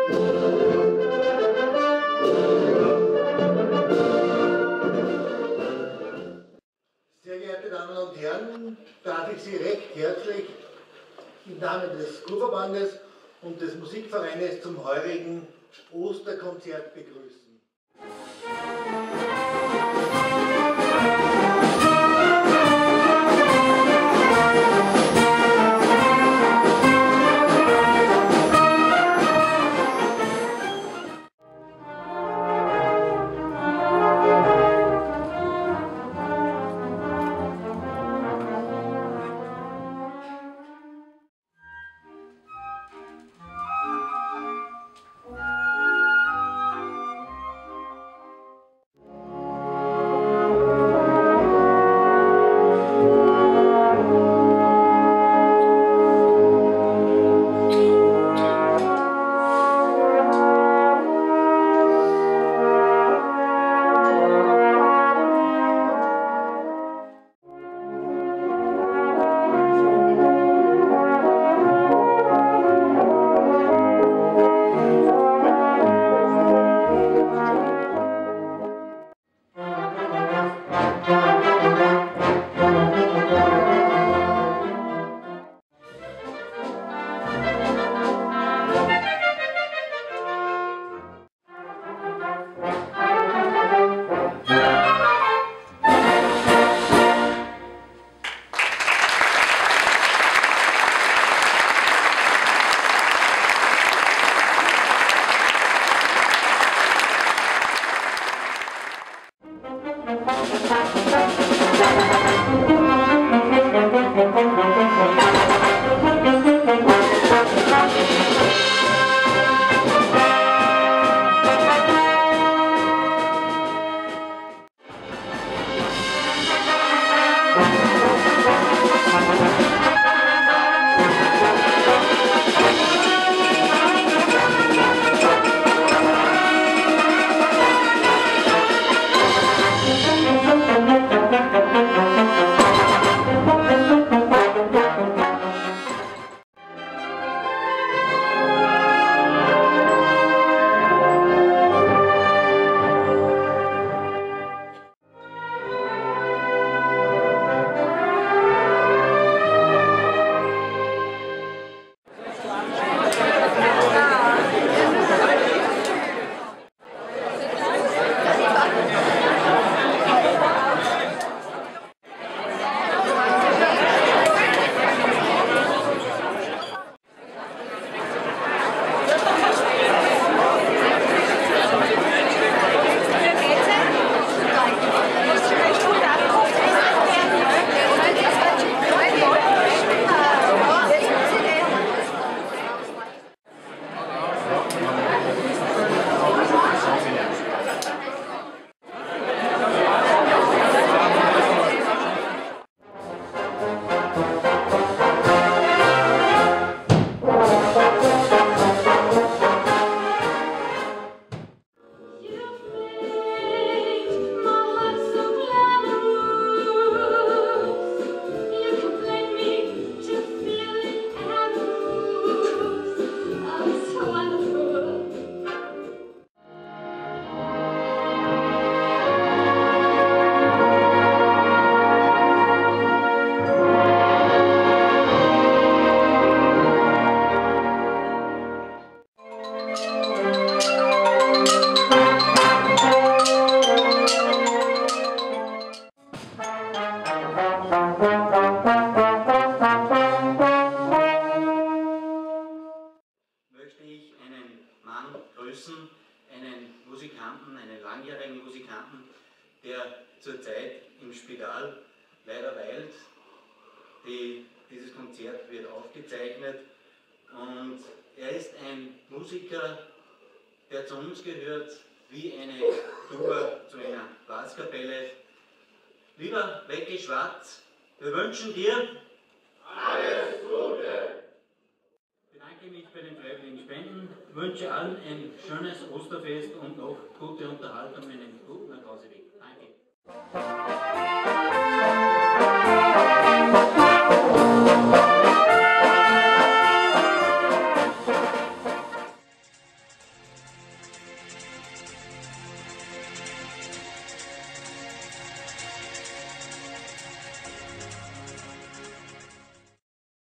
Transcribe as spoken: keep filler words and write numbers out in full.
Sehr geehrte Damen und Herren, darf ich Sie recht herzlich im Namen des Kurverbandes und des Musikvereines zum heurigen Osterkonzert begrüßen. Größen, einen Musikanten, einen langjährigen Musikanten, der zurzeit im Spital leider weilt. Die, dieses Konzert wird aufgezeichnet und er ist ein Musiker, der zu uns gehört wie eine Tuba zu einer Blaskapelle. Lieber Wecki Schwarz, wir wünschen dir alles Gute! Ich bedanke mich bei den freiwilligen Spenden, wünsche allen ein schönes Osterfest und noch gute Unterhaltung in einem